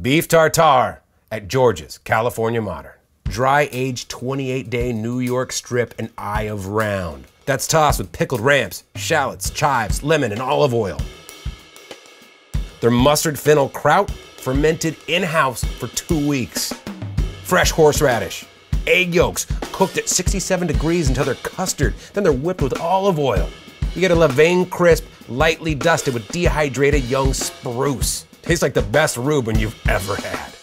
Beef tartare at George's, California Modern. Dry-aged 28-day New York strip and eye of round. That's tossed with pickled ramps, shallots, chives, lemon, and olive oil. Their mustard fennel kraut, fermented in-house for 2 weeks. Fresh horseradish. Egg yolks, cooked at 67 degrees until they're custard, then they're whipped with olive oil. You get a levain crisp, lightly dusted with dehydrated young spruce. Tastes like the best Reuben you've ever had.